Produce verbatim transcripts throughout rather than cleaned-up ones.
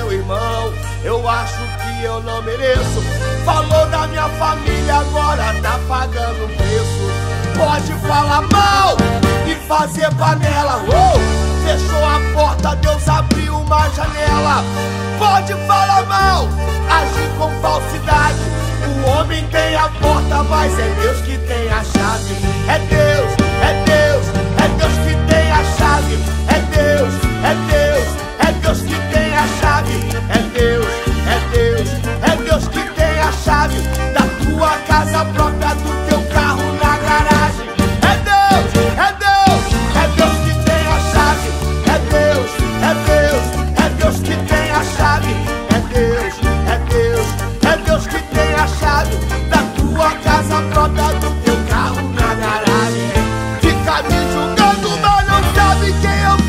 meu irmão, eu acho que eu não mereço. Falou da minha família, agora tá pagando o preço. Pode falar mal e fazer panela, oh! Fechou a porta, Deus abriu uma janela. Pode falar mal, agir com falsidade. O homem tem a porta, mas é Deus que tem a chave. É Deus, é Deus, é Deus que tem a chave. É Deus, é Deus, é Deus que tem a chave. É Deus, é Deus, é Deus que tem a chave da tua casa própria, do teu carro na garagem. É Deus, é Deus, é Deus que tem a chave. É Deus, é Deus, é Deus que tem a chave. É Deus, é Deus, é Deus que tem a chave da tua casa própria, do teu carro na garagem. Fica me julgando, mas não sabe quem eu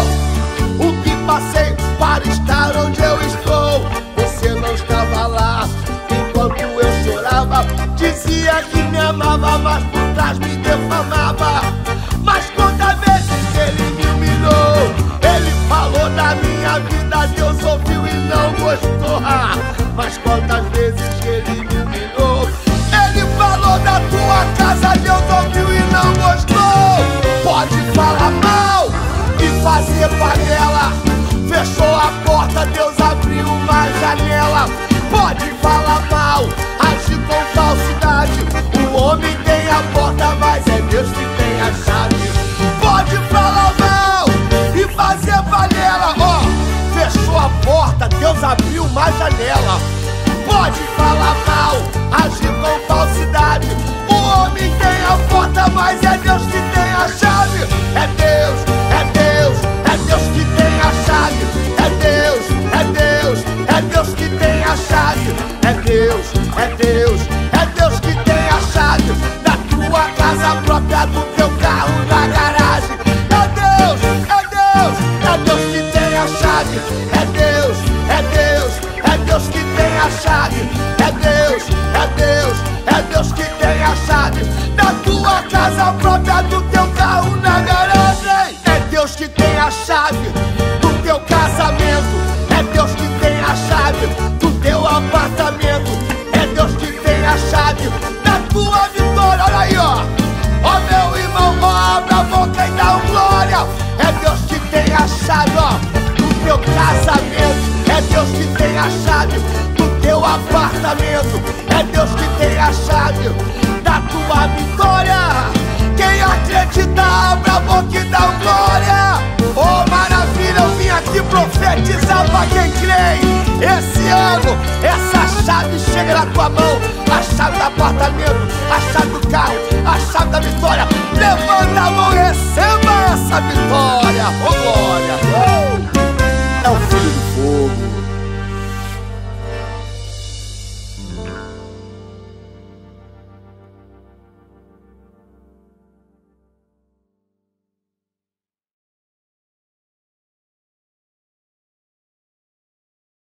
sou. O que passei para estar onde eu estou. Você não estava lá enquanto eu chorava. Dizia que me amava, mas por trás me defamava. Mas quantas vezes ele me humilhou. Ele falou da minha vida, Deus ouviu e não gostou. Ah, mas quantas vezes ele me humilhou. Ele falou da tua casa, Deus ouviu e não gostou. Pode falar mal e fazer panela. Fechou a porta, Deus abriu uma janela. Pode falar mal, agir com falsidade. O homem tem a porta, mas é Deus que tem a chave. Pode falar mal e fazer panela, ó. Oh, fechou a porta, Deus abriu uma janela. Pode falar mal, agir com falsidade. O homem tem a porta, mas é Deus que tem a chave. É Deus, é Deus, é Deus que tem a chave. É Deus, é Deus, é Deus que tem a chave. É Deus, é Deus, é Deus que tem a chave da tua casa própria, do teu carro na garagem. É Deus, é Deus, é Deus que tem a chave. É Deus, é Deus, é Deus que tem a chave. É Deus, é Deus, é Deus que tem a chave da tua casa própria, do teu carro na garagem. É Deus que tem a chave do teu casamento. É Deus que tem a chave do teu apartamento. É Deus que tem a chave da tua vitória. Olha aí, ó. Ó, meu irmão, ó, abre a boca e dá um glória. É Deus que tem a chave, ó, do teu casamento. É Deus que tem a chave do teu apartamento. É Deus que tem a chave da tua vitória. Quem acredita, abre a boca e dá um glória. Oh, maravilha, eu vim aqui profetizar pra quem crê. Esse ano, essa chave chega